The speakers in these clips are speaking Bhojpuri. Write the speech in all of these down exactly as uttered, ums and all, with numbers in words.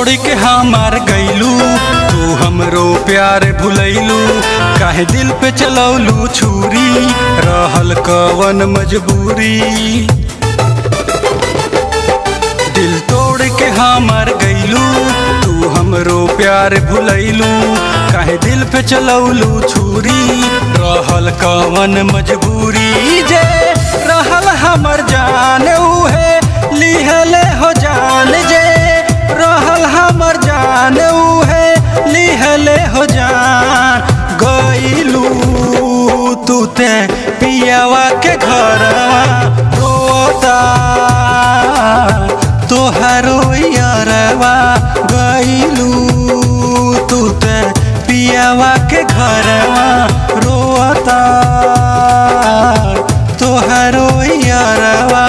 तोड़ के हमार गईलू, तू हमरो प्यार भुलैलू, काहे दिल पे चलौलू छुरी, रहल कवन मजबूरी। दिल तोड़ के हमार गईलू, तू हमरो प्यार भुलैलू, काहे दिल पे चलौलू छुरी, रहल कवन मजबूरी। जे रहल हमर जान उहे लिहले हो जान, जे रहल हमर जान उहे लिहले हो जान। गईलू तू ते पियावा के घरवा, रोता तोहरो यारवा। गईलू तू ते पियावा के घरवा, रोता तोहरो यारवा।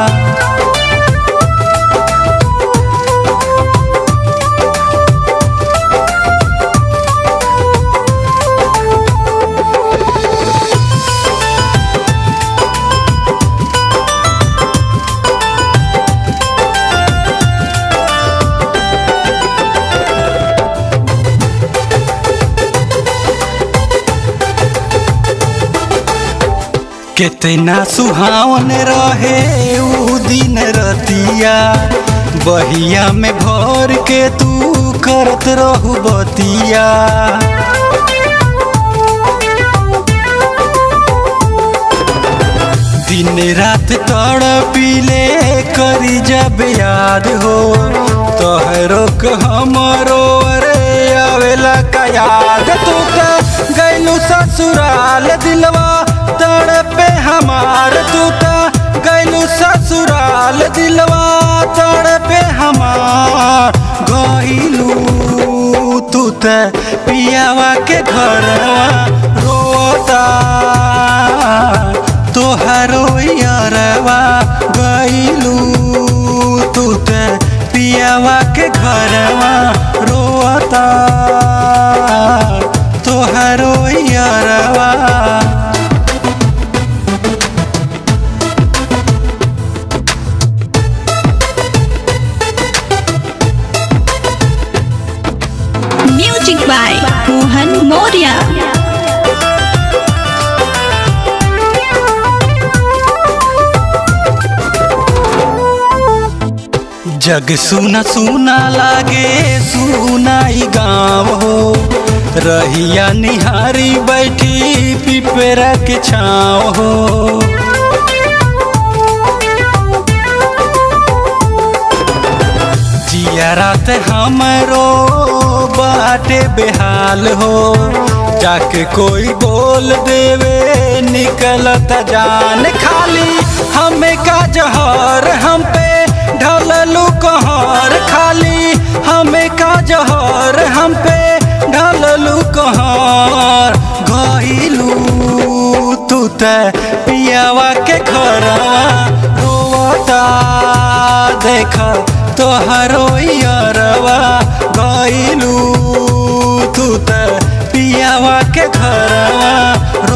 कितना सुहावन रहे ऊ दिन रतिया, बहिया में भर के तू करत रहू बतिया। दिन रात तड़पिले करी जब याद हो, तोहरो के हमरो अरे आवेला का याद। तू का गैलू ससुराल दिलवा तड़पे हमार, तू का गैलू ससुराल दिलवा तड़पे हमार। गईलू तू ते पियावा के घरवा, रोता तोहरो यारवा। गईलू तू ते पियावा के घरवा, रोता तोहरो यारवा। Music by Mohan Maurya. जग सुना सुना लागे सुनाई गाँव हो, रहिया निहारी बैठी पिपरा के छाँव हो। जिया रात हमरो बाटे बेहाल हो, जाके कोई बोल देवे निकलत जान। खाली हमें का जहर हम पे ढललू कहर, खाली हमें का जहर हम पे ढललू कहर। गईलू तू ते पियावा के घरवा, रोता देख तोहरो यारवा। गईलू तू ते पियावा के घरवा,